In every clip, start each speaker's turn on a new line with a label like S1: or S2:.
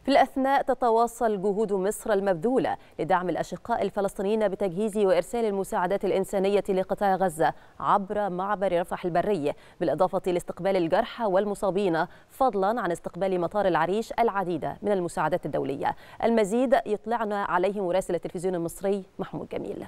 S1: في الأثناء تتواصل جهود مصر المبذولة لدعم الأشقاء الفلسطينيين بتجهيز وإرسال المساعدات الإنسانية لقطاع غزة عبر معبر رفح البري، بالإضافة لاستقبال الجرحى والمصابين، فضلا عن استقبال مطار العريش العديد من المساعدات الدولية. المزيد يطلعنا عليه مراسل التلفزيون المصري محمود جميل.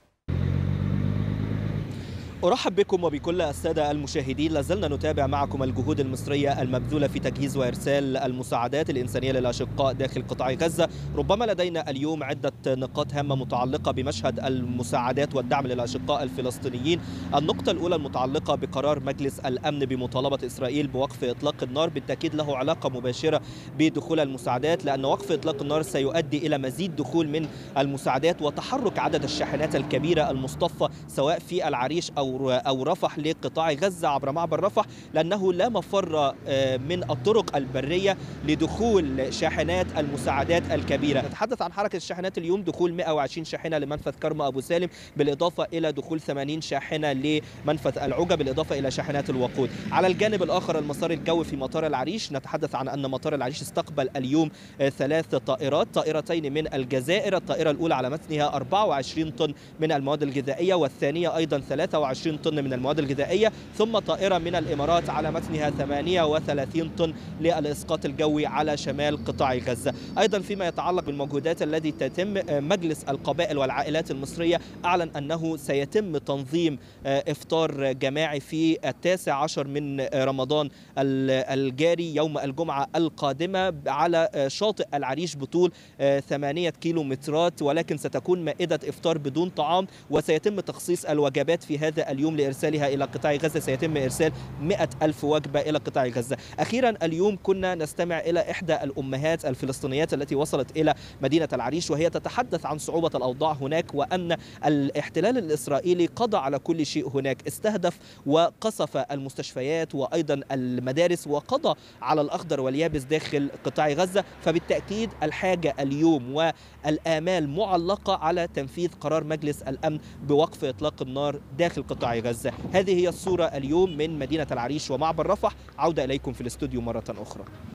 S2: أرحب بكم وبكل السادة المشاهدين. لازلنا نتابع معكم الجهود المصرية المبذولة في تجهيز وإرسال المساعدات الإنسانية للأشقاء داخل قطاع غزة. ربما لدينا اليوم عدة نقاط هامة متعلقة بمشهد المساعدات والدعم للأشقاء الفلسطينيين. النقطة الأولى المتعلقة بقرار مجلس الأمن بمطالبة إسرائيل بوقف إطلاق النار، بالتأكيد له علاقة مباشرة بدخول المساعدات، لأن وقف إطلاق النار سيؤدي إلى مزيد دخول من المساعدات وتحرك عدد الشاحنات الكبيرة المصطفى سواء في العريش أو رفح لقطاع غزة عبر معبر رفح، لأنه لا مفر من الطرق البرية لدخول شاحنات المساعدات الكبيرة. نتحدث عن حركة الشاحنات اليوم، دخول 120 شاحنة لمنفذ كرم أبو سالم، بالإضافة إلى دخول 80 شاحنة لمنفذ العجة، بالإضافة إلى شاحنات الوقود. على الجانب الآخر المسار الجوي في مطار العريش، نتحدث عن أن مطار العريش استقبل اليوم 3 طائرات، طائرتين من الجزائر، الطائرة الأولى على متنها 24 طن من المواد الغذائية، والثانية أيضا 23 طن من المواد الغذائية، ثم طائرة من الإمارات على متنها 38 طن للإسقاط الجوي على شمال قطاع غزة. أيضا فيما يتعلق بالمجهودات التي تتم، مجلس القبائل والعائلات المصرية أعلن أنه سيتم تنظيم إفطار جماعي في 19 من رمضان الجاري يوم الجمعة القادمة على شاطئ العريش بطول 8 كيلومترات، ولكن ستكون مائدة إفطار بدون طعام، وسيتم تخصيص الوجبات في هذا اليوم لإرسالها إلى قطاع غزة. سيتم إرسال 100,000 وجبة إلى قطاع غزة. أخيرا اليوم كنا نستمع إلى إحدى الأمهات الفلسطينيات التي وصلت إلى مدينة العريش، وهي تتحدث عن صعوبة الأوضاع هناك، وأن الاحتلال الإسرائيلي قضى على كل شيء هناك، استهدف وقصف المستشفيات وأيضا المدارس، وقضى على الأخضر واليابس داخل قطاع غزة. فبالتأكيد الحاجة اليوم والآمال معلقة على تنفيذ قرار مجلس الأمن بوقف إطلاق النار داخل قطاع غزة. هذه هي الصورة اليوم من مدينة العريش ومعبر رفح. عودة إليكم في الاستوديو مرة أخرى.